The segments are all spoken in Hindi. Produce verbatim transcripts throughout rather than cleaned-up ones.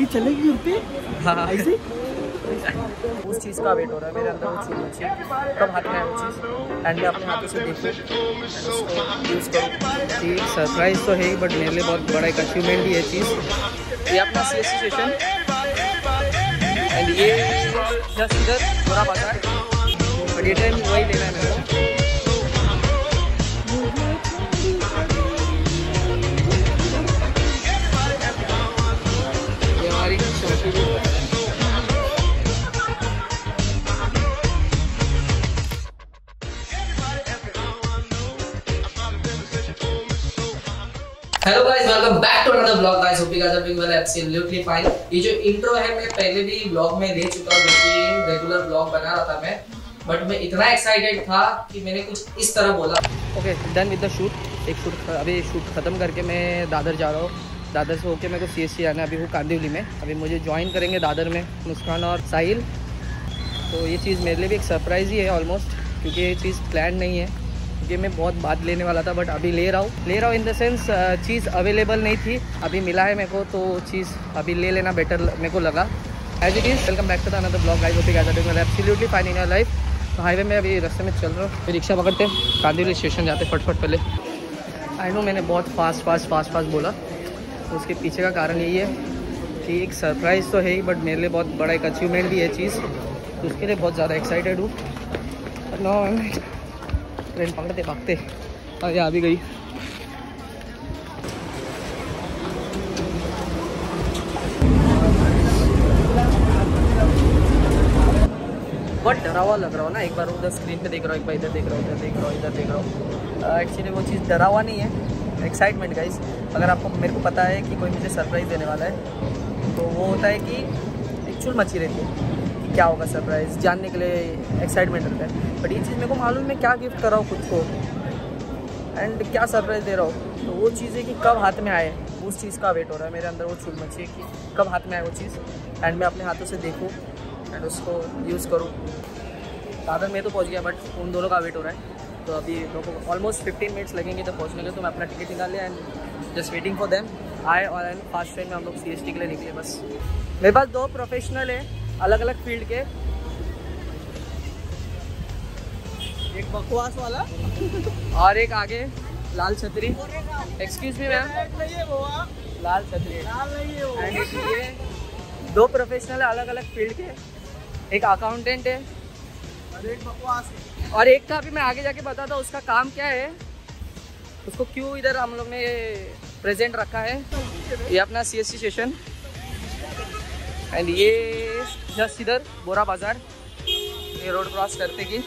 ये चलेगी उनपे। हाँ ऐसे उस चीज़ का वेट हो रहा है मेरे अंदर, वो चीज़ बची कब हाथ में है वो चीज़, एंड मैं अपने हाथों से देखूँ यूज़ करूँ। ये सरप्राइज़ तो है ही, बट मेरे लिए बहुत बड़ा एक अचीवमेंट भी है चीज़। ये अपना C S C station and ये जस्ट इधर थोड़ा बाजार, बट ये टाइम वही लेना है मेरे को। ये हमारी चौकी hello guys, welcome back to another blog guys. Hope you guys are doing well, absolutely fine. ये जो इंट्रो है मैं पहले भी ब्लॉग में ले चुका हूं, क्योंकि रेगुलर ब्लॉग बना रहा था मैं, बट मैं इतना एक्साइटेड था कि मैंने कुछ इस तरह बोला। Okay, done with the shoot. एक शूट अभी शूट खत्म करके मैं दादर जा रहा हूँ। दादर से होके मेरे को सी एस सी आना है। अभी वो कांदिवली में, अभी मुझे ज्वाइन करेंगे दादर में मुस्कान और साहिल। तो ये चीज़ मेरे लिए भी एक सरप्राइज़ ही है ऑलमोस्ट, क्योंकि ये चीज़ प्लान नहीं है, क्योंकि मैं बहुत बाद लेने वाला था, बट अभी ले रहा हूँ ले रहा हूँ इन द सेंस चीज़ अवेलेबल नहीं थी, अभी मिला है मेरे को, तो चीज़ अभी ले लेना बेटर मेरे को लगा। As it is, welcome back to the another blog guys. Hope you guys are doing well, absolutely fine in your life. तो हाईवे में अभी रास्ते में चल रहा हूँ, फिर रिक्शा पकड़ते कांदिवली स्टेशन जाते फटफट पहले। आई नो मैंने बहुत फास्ट फास्ट फास्ट फास्ट बोला, तो उसके पीछे का कारण यही है कि एक सरप्राइज़ तो है ही, बट मेरे लिए बहुत बड़ा एक अचीवमेंट भी है चीज़, तो उसके लिए बहुत ज़्यादा एक्साइटेड हूँ। नो ट्रेन पकड़ते भागते अरे आ भी गई। बहुत डरा हुआ लग रहा हो ना, एक बार उधर स्क्रीन पे देख रहा हूँ, एक बार इधर देख रहा हूँ, इधर देख रहा हूँ, इधर देख रहा हूँ। एक्चुअली वो चीज़ डरा हुआ नहीं है, एक्साइटमेंट गाइस। अगर आपको मेरे को पता है कि कोई मुझे सरप्राइज़ देने वाला है, तो वो होता है कि एक चुल मची रहती है कि क्या होगा सरप्राइज़, जानने के लिए एक्साइटमेंट रहता है। बट ये चीज़ मेरे को मालूम मैं क्या गिफ्ट कर रहा हूँ खुद को एंड क्या सरप्राइज़ दे रहा हूँ, तो वो चीज़ है कि कब हाथ में आए, उस चीज़ का वेट हो रहा है मेरे अंदर। वो चुल मची है कि कब हाथ में आए वो चीज़, एंड मैं अपने हाथों से देखूँ एंड उसको यूज़ करूँ। दादर में तो पहुँच गया, बट उन दोनों का वेट हो रहा है, तो अभी लोगों को ऑलमोस्ट फिफ्टीन मिनट्स लगेंगे तो पहुँचने के। तो मैं अपना टिकट निकाल लिया and just waiting for them आए, और एंड फास्ट ट्रेन में हम लोग सी एस टी के लिए निकले। बस मेरे पास दो प्रोफेशनल है अलग अलग फील्ड के, एक बकवास वाला और एक आगे लाल छतरी। एक्सक्यूज मी मैम, लाल छतरी एंड ये दो प्रोफेशनल है अलग अलग फील्ड के, एक अकाउंटेंट है और एक बकवास है, और एक का अभी मैं आगे जाके बताता हूँ उसका काम क्या है, उसको क्यों इधर हम लोग ने प्रेजेंट रखा है। ये अपना C S C station and ये जस्ट इधर बोरा बाजार, ये रोड क्रॉस करते कि।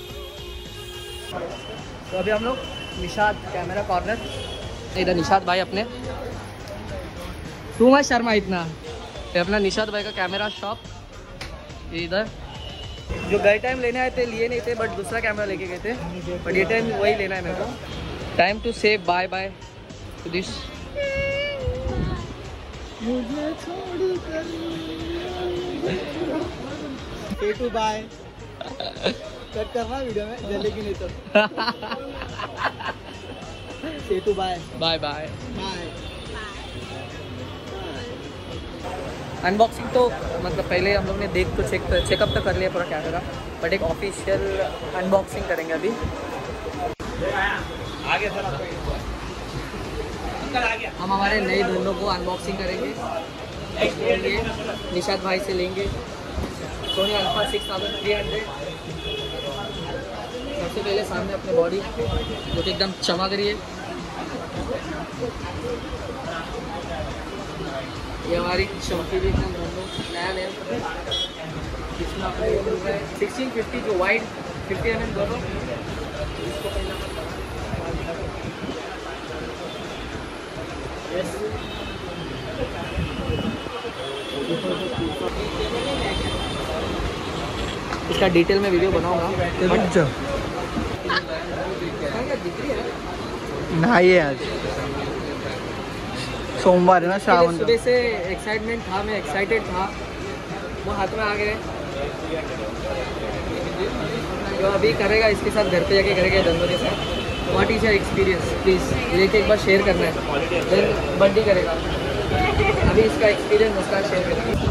तो अभी हम लोग निशाद कैमरा कॉर्नर, इधर निशाद भाई अपने, तू मत शर्मा इतना, ये अपना निशाद भाई का कैमरा शॉप। ये इधर जो गए टाइम लेने आए थे लिए नहीं थे, बट दूसरा कैमरा लेके गए थे, बट ये टाइम वही लेना है मेरे को। Time to say bye bye to this. Say to bye cut करना वीडियो में जलेगी नहीं तो। Say to bye bye bye bye. Unboxing तो मतलब पहले हम लोग ने देख तो चेक चेकअप तो कर लिया पूरा कैमरा, बट एक ऑफिशियल अनबॉक्सिंग करेंगे अभी। आगे सर अंकल आ गया। हम हमारे नए ड्रोनों को अनबॉक्सिंग करेंगे, लेंगे निशाद भाई से लेंगे Sony Alpha six thousand three hundred. सबसे पहले सामने अपने बॉडी जो कि एकदम चमक रही है, ये हमारी चौकी भी एकदम नया नया, इसमें अपने सिक्सटीन फिफ्टी जो वाइड फिफ्टी एम एम दोनों, इसको पहले इसका डिटेल में वीडियो बनाऊंगा। नहाइए आज सोमवार है ना, श्रावण। सुबह से एक्साइटमेंट था, मैं एक्साइटेड था, वो हाथ में आ गए। जो अभी करेगा इसके साथ घर पे जाके करेगा धंधों के साथ। What is your experience please, लेके एक बार शेयर करना है, देन बंडी करेगा। अभी इसका एक्सपीरियंस उसका शेयर करेंगे।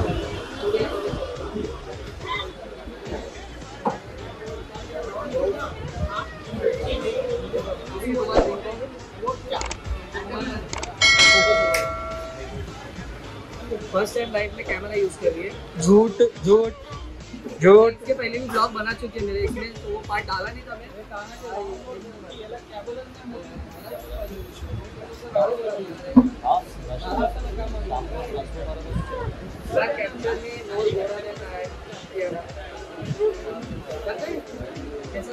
फर्स्ट टाइम लाइफ में कैमरा यूज कर रही है। झूठ झूठ झूठ। इसके पहले भी ब्लॉग बना चुके हैं मेरे, इसमें तो वो पार्ट डाला नहीं था मैंने। कैप्चर में नोट भरा रहता है। कैसा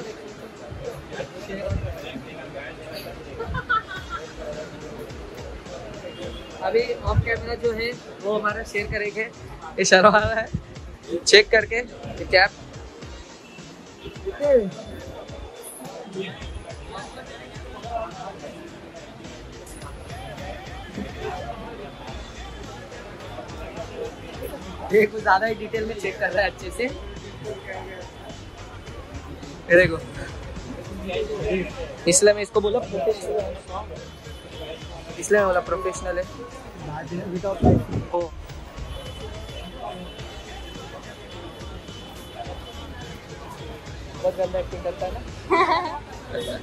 अभी ऑफ कैमरा जो है वो हमारा शेयर करेंगे। इशारा वाला है, चेक करके कैप ये कुछ ज्यादा ही डिटेल में चेक कर रहा है अच्छे से। ये देखो, इसलिए मैं इसको बोला प्रोफेशनल, इसलिए मैं बोला प्रोफेशनल है। ओ बहुत गंदा एक्टिंग करता है ना।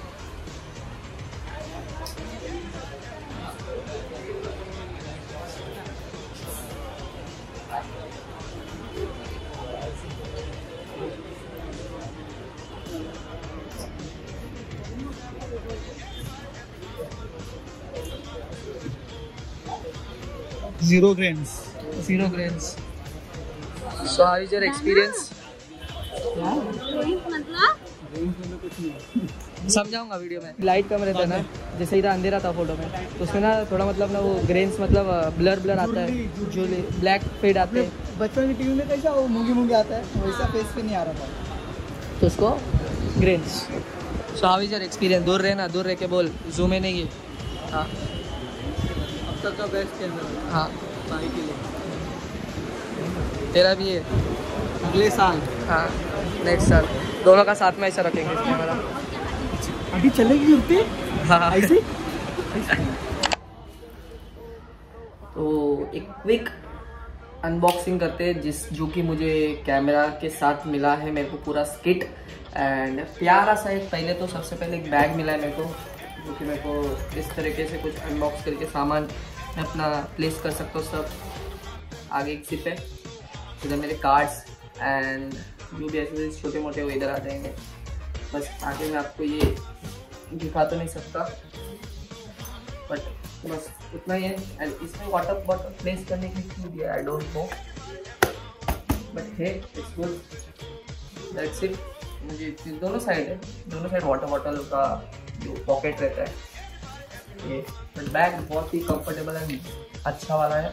Zero grains. Zero grains. So how is your experience? समझाऊंगा वीडियो में। लाइट कम रहता है ना, जैसे इधर अंधेरा था फोटो में, तो उसमें ना थोड़ा मतलब ना वो ग्रेन्स मतलब ब्लर ब्लर आता है, जो ब्लैक फेड आते हैं। बचपन की टीवी में कैसा वो मूंगी मूंगी आता है, वैसा फेस पे नहीं आ रहा था, तो उसको grains. So how is your experience? दूर रहना, दूर रह के बोल, जूम में नहीं है। हाँ अब तक का बेस्ट कैमरा। हाँ भाई के लिए तेरा भी है अगले साल। हाँ नेक्स्ट साल दोनों का साथ में ऐसा रखेंगे इस कैमरा। अभी चलेगी उठते। हाँ ऐसे तो एक क्विक अनबॉक्सिंग करते हैं, जिस जो कि मुझे कैमरा के साथ मिला है। मेरे को पूरा स्किट एंड प्यारा सा एक, पहले तो सबसे पहले एक बैग मिला है मेरे को, जो कि मेरे को इस तरीके से कुछ अनबॉक्स करके सामान मैं अपना प्लेस कर सकता हूँ सब। आगे एक सिप है, इधर मेरे कार्ड्स एंड जो भी ऐसे छोटे मोटे वो इधर आ जाएंगे। बस आगे मैं आपको ये दिखा तो नहीं सकता, बट बस उतना ही है। एंड इसमें वाटर बॉटल प्लेस करने के लिए क्यों दिया आई डोंट नो, बट है इट्स गुड, दैट्स इट। मुझे दोनों साइड है, दोनों साइड वाटर बॉटल का जो पॉकेट रहता है ये, बट बैग बहुत ही कंफर्टेबल एंड अच्छा वाला है।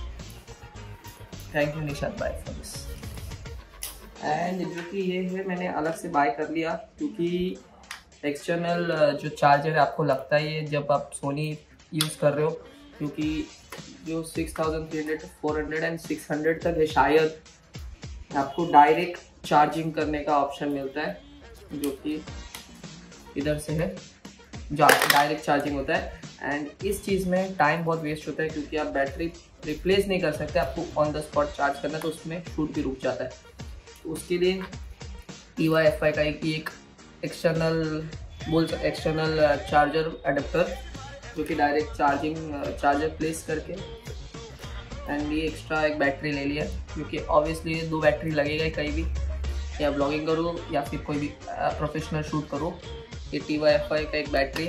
थैंक यू निशाद भाई फॉर दिस। एंड जो कि ये है मैंने अलग से बाय कर लिया, क्योंकि एक्सटर्नल जो चार्जर है आपको लगता है ये जब आप सोनी यूज़ कर रहे हो, क्योंकि जो six thousand three hundred four hundred and six hundred तक है शायद, आपको डायरेक्ट चार्जिंग करने का ऑप्शन मिलता है, जो कि इधर से है, जो डायरेक्ट चार्जिंग होता है। एंड इस चीज़ में टाइम बहुत वेस्ट होता है, क्योंकि आप बैटरी रिप्लेस नहीं कर सकते, आपको ऑन द स्पॉट चार्ज करना है, तो उसमें शूट भी रुक जाता है। तो उसके लिए टी वाई एफ आई का एक एक एक्सटर्नल बोल एक्सटर्नल चार्जर अडेप्टर, जो कि डायरेक्ट चार्जिंग चार्जर प्लेस करके, एंड ये एक्स्ट्रा एक बैटरी ले लिया, क्योंकि ऑब्वियसली ये दो बैटरी लगेगा ही कहीं भी, या ब्लॉगिंग करो या फिर कोई भी प्रोफेशनल शूट करो। ये टी वाई एफ आई का एक बैटरी,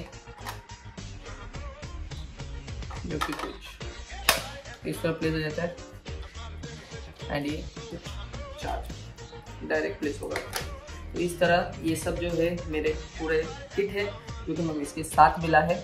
जो कि कुछ इस तरह प्लेस हो जाता है, एंड ये चार्ज डायरेक्ट प्लेस होगा। तो इस तरह ये सब जो है मेरे पूरे किट है, क्योंकि मैं इसके साथ मिला है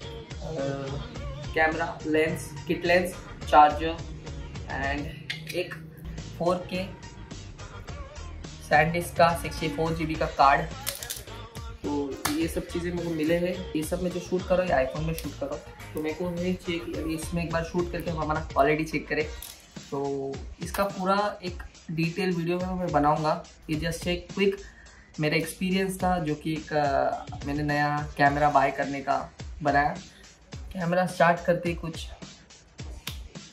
camera, lens, kit lens, charger and एक फोर के सैंडिस्क का सिक्सटी फोर जी बी का कार्ड। तो ये सब चीज़ें मेरे को मिले हैं। ये सब में जो शूट करो या आईफोन में शूट करो, तो मेरे को ये चाहिए कि अभी इसमें एक बार शूट करके हम हमारा क्वालिटी चेक करें। तो इसका पूरा एक डिटेल वीडियो में मैं बनाऊंगा। ये जस्ट एक क्विक मेरा एक्सपीरियंस था, जो कि एक आ, मैंने नया कैमरा बाय करने का बनाया। कैमरा स्टार्ट करते ही कुछ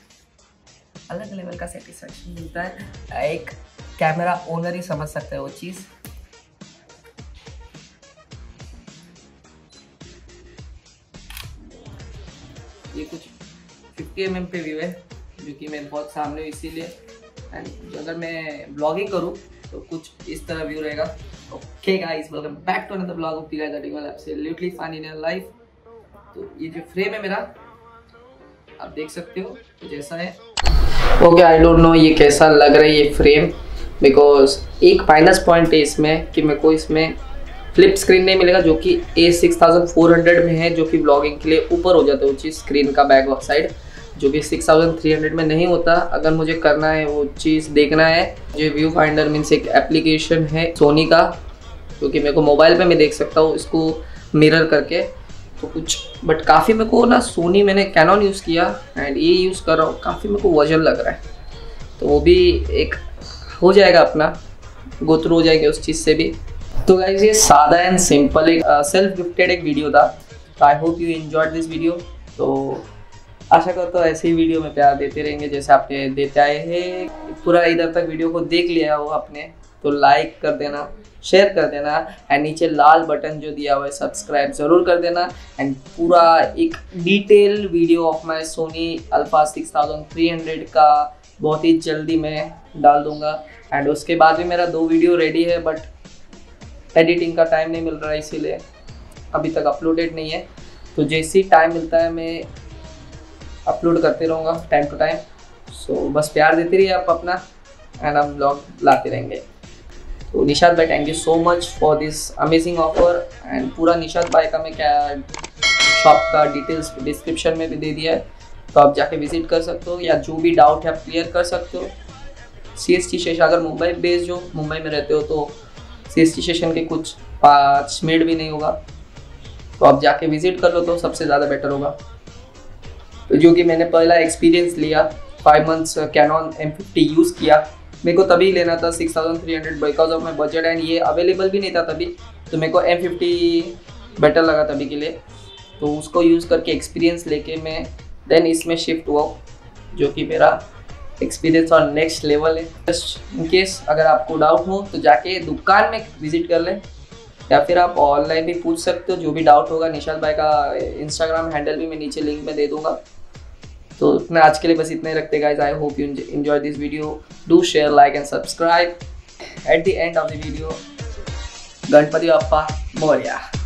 अलग लेवल का सेटिस्फैक्शन मिलता है। एक कैमरा ओनर ही समझ सकता है वो चीज़। ये कुछ फिफ्टी एम एम पे व्यू है जो कि मैं बहुत सामने हूँ इसीलिए, एंड अगर मैं ब्लॉगिंग करूँ तो कुछ इस तरह व्यू रहेगा। Okay guys, welcome back to another blog of guys article well absolutely fine in your life. तो ये जो फ्रेम है मेरा आप देख सकते हो जैसा है। ओके, आई डोंट नो ये कैसा लग रहा है ये फ्रेम, बिकॉज एक माइनस पॉइंट है इसमें कि मेरे को इसमें फ्लिप स्क्रीन नहीं मिलेगा जो कि A six thousand four hundred में है, जो कि ब्लॉगिंग के लिए ऊपर हो जाता है वो चीज़ स्क्रीन का बैक साइड, जो कि सिक्स थाउजेंड थ्री हंड्रेड में नहीं होता। अगर मुझे करना है वो चीज़ देखना है, जो व्यू फाइंडर मीन्स एक एप्लीकेशन है सोनी का, जो कि मेरे को मोबाइल पे मैं देख सकता हूँ इसको मिरर करके। तो कुछ बट काफ़ी मेरे को ना सोनी मैंने कैनॉन यूज़ किया एंड ये यूज़ कर रहा हूँ, काफ़ी मेरे को वजन लग रहा है, तो वो भी एक हो जाएगा अपना गो थ्रू हो जाएगा उस चीज़ से भी। तो गाइस ये सादा एंड सिंपल एक सेल्फ गिफ्टेड एक वीडियो था। तो I hope you enjoyed this video. तो आशा करता हूँ ऐसे ही वीडियो में प्यार देते रहेंगे जैसे आपने देते आए हैं। पूरा इधर तक वीडियो को देख लिया हो आपने तो लाइक कर देना, शेयर कर देना एंड नीचे लाल बटन जो दिया हुआ है सब्सक्राइब ज़रूर कर देना। एंड पूरा एक detail video of my Sony Alpha six thousand three hundred का बहुत ही जल्दी मैं डाल दूँगा। एंड उसके बाद भी मेरा दो वीडियो रेडी है बट एडिटिंग का टाइम नहीं मिल रहा है इसीलिए अभी तक अपलोडेड नहीं है। तो जैसे ही टाइम मिलता है मैं अपलोड करते रहूँगा टाइम टू टाइम। सो बस प्यार देते रहिए आप अपना एंड हम ब्लॉग लाते रहेंगे। तो निशाद भाई thank you so much for this amazing offer. And पूरा निशाद भाई का मैं क्या शॉप का डिटेल्स डिस्क्रिप्शन में भी दे दिया है, तो आप जाके विजिट कर सकते हो या जो भी डाउट है आप क्लियर कर सकते हो। सी एस टी स्टेशन अगर मुंबई बेस्ड हो, मुंबई में रहते हो तो सी एस टी स्टेशन के कुछ पाँच मिनट भी नहीं होगा, तो आप जाके विजिट कर लो तो सबसे ज़्यादा बेटर होगा। तो जो कि मैंने पहला एक्सपीरियंस लिया five months Canon M fifty use किया, मेरे को तभी लेना था six thousand three hundred because of my budget and ये अवेलेबल भी नहीं था तभी, तो मेरे को एम फिफ्टी बेटर लगा तभी के लिए। तो उसको यूज़ करके एक्सपीरियंस लेके मैं देन इसमें शिफ्ट हुआ, जो कि मेरा एक्सपीरियंस और नेक्स्ट लेवल है। जस्ट इन केस अगर आपको डाउट हो तो जाके दुकान में विजिट कर लें या फिर आप ऑनलाइन भी पूछ सकते हो। जो भी डाउट होगा निशाद भाई का इंस्टाग्राम हैंडल भी मैं नीचे लिंक में दे दूंगा। तो इतना आज के लिए बस इतना ही रखते guys. I hope you enjoy this video. Do share like and subscribe. At the end of the video Ganpati Bappa Morya.